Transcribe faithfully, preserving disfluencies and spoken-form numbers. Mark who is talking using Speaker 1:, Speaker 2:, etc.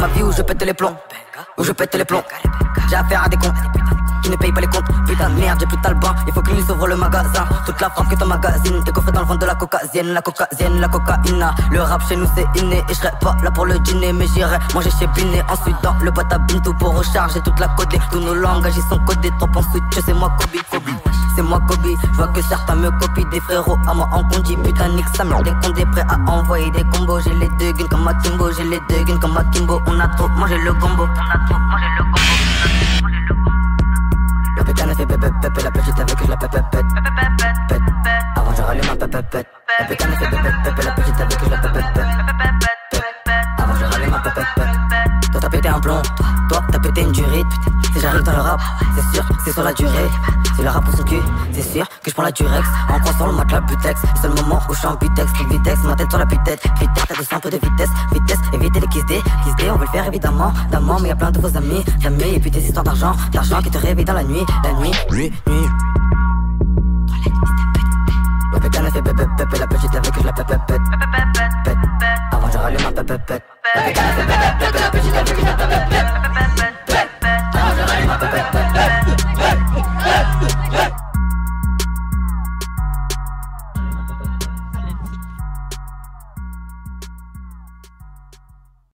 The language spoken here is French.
Speaker 1: ma vie où je pète les plombs, où je pète les plombs. J'ai affaire à des cons qui ne payent pas les comptes. Putain de merde, j'ai plus de talbin, il faut que lui s'ouvre le magasin. Toute la frappe que ton magazine est coffré dans le ventre de la cocaïne. La cocaïne, la cocaïna. Le rap chez nous c'est inné. Et je serai pas là pour le dîner, mais j'irai manger chez Binet. Ensuite dans le boîte à Bintou pour recharger toute la codée. Tous nos langages ils sont codés, trop en switch, c'est moi Kobe, Kobe. C'est moi Kobe, je vois que certains me copient. Des frérots à moi en condi, putain nique sa mère. Dès qu'on est prêt à envoyer des combos, j'ai les deux guns comme Akimbo. J'ai les deux guns comme Akimbo. On a trop mangé le gombo. On a trop mangé le gombo. Le pétane fait pépé pépé, la petite avec que je la pépé pète. Pète, avant je rallume ma pépé pète. Le pétane fait pépé pépé, la petite avec que je la pépé pète. Avant je rallume ma pépé pète. Toi t'as pété un plomb, toi t'as pété une durite. Si j'arrive dans le rap, c'est sûr, c'est sur la durée. Si le rap pour son cul, c'est sûr que je prends la durex. En croissant le matelas butex, c'est le moment où je suis en butex. Vitex, ma tête sur la putette. Vitesse, t'as descend un peu de vitesse. Vitesse, éviter les kiss D. Kiss D, on veut le faire évidemment. D'amant, mais y'a plein de vos amis. Amis, et puis tes histoires d'argent. D'argent qui te réveille dans la nuit. La nuit, nuit, nuit. Le pétane fait pépé pépé, la petite avec que je la pépé pète. Avant je rallume ma pépé pète. Le pétane fait pépé pépé, la petite avec que je la pépé pète.